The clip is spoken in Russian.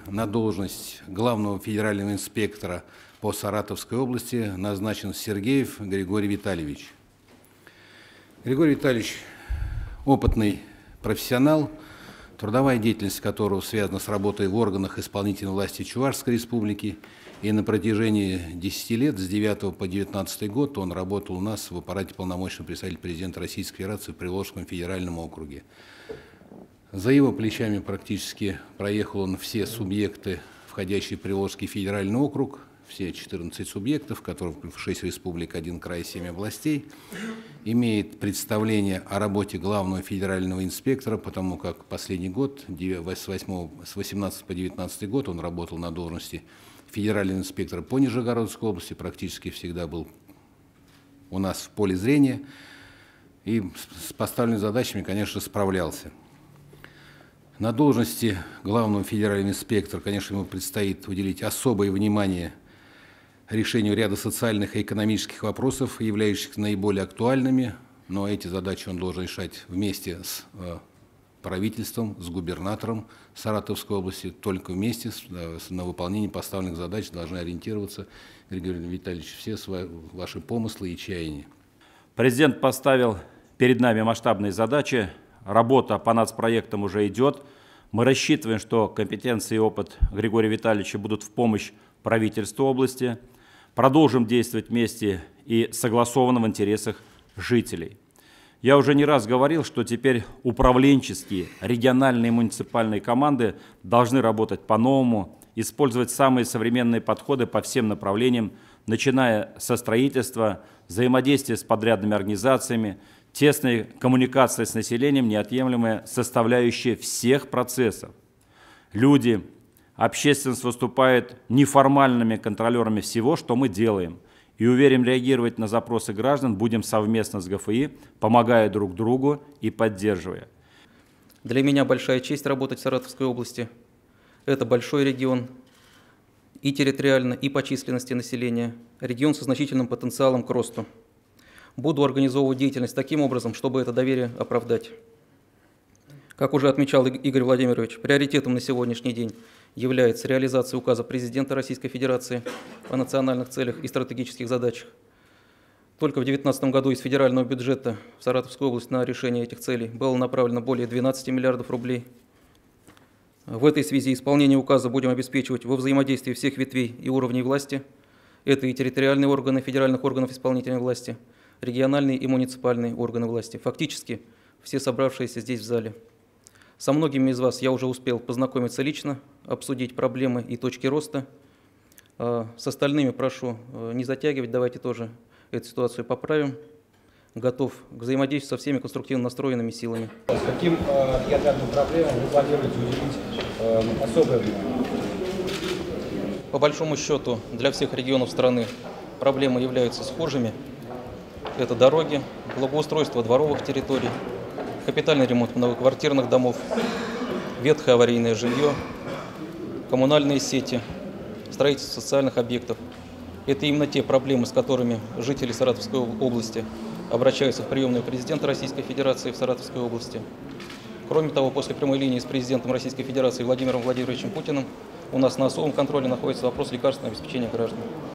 на должность главного федерального инспектора по Саратовской области назначен Сергеев Григорий Витальевич. Григорий Витальевич – опытный профессионал, трудовая деятельность которого связана с работой в органах исполнительной власти Чувашской республики. И на протяжении 10 лет, с 9 по 19 год, он работал у нас в аппарате полномочного представителя президента Российской Федерации в Приволжском федеральном округе. За его плечами практически проехал он все субъекты, входящие в Приволжский федеральный округ, все 14 субъектов, которых 6 республик, 1 край, 7 областей, имеет представление о работе главного федерального инспектора, потому как последний год, с 18 по 19 год, он работал на должности федерального инспектора по Нижегородской области, практически всегда был у нас в поле зрения и с поставленными задачами, конечно, справлялся. На должности главного федерального инспектора, конечно, ему предстоит уделить особое внимание решению ряда социальных и экономических вопросов, являющихся наиболее актуальными, но эти задачи он должен решать вместе с правительством, с губернатором Саратовской области. Только вместе на выполнение поставленных задач должны ориентироваться, Григорий Витальевич, все ваши помыслы и чаяния. Президент поставил перед нами масштабные задачи. Работа по нацпроектам уже идет. Мы рассчитываем, что компетенции и опыт Григория Витальевича будут в помощь правительству области. Продолжим действовать вместе и согласованно в интересах жителей. Я уже не раз говорил, что теперь управленческие, региональные и муниципальные команды должны работать по-новому, использовать самые современные подходы по всем направлениям, начиная со строительства, взаимодействия с подрядными организациями, тесной коммуникации с населением, неотъемлемая составляющая всех процессов. Люди, общественность выступает неформальными контролерами всего, что мы делаем. И уверен, реагировать на запросы граждан будем совместно с ГФИ, помогая друг другу и поддерживая. Для меня большая честь работать в Саратовской области. Это большой регион и территориально, и по численности населения. Регион со значительным потенциалом к росту. Буду организовывать деятельность таким образом, чтобы это доверие оправдать. Как уже отмечал Игорь Владимирович, приоритетом на сегодняшний день является реализация указа президента Российской Федерации о национальных целях и стратегических задачах. Только в 2019 году из федерального бюджета в Саратовскую область на решение этих целей было направлено более 12 миллиардов рублей. В этой связи исполнение указа будем обеспечивать во взаимодействии всех ветвей и уровней власти. Это и территориальные органы федеральных органов исполнительной власти, региональные и муниципальные органы власти, фактически все собравшиеся здесь в зале. Со многими из вас я уже успел познакомиться лично, обсудить проблемы и точки роста. С остальными прошу не затягивать, давайте тоже эту ситуацию поправим. Готов к взаимодействию со всеми конструктивно настроенными силами. Каким региональным проблемам вы планируете уделить особое внимание? По большому счету, для всех регионов страны проблемы являются схожими. Это дороги, благоустройство дворовых территорий, капитальный ремонт многоквартирных домов, ветхое аварийное жилье, коммунальные сети, строительство социальных объектов. Это именно те проблемы, с которыми жители Саратовской области обращаются в приемную президента Российской Федерации в Саратовской области. Кроме того, после прямой линии с президентом Российской Федерации Владимиром Владимировичем Путиным у нас на особом контроле находится вопрос лекарственного обеспечения граждан.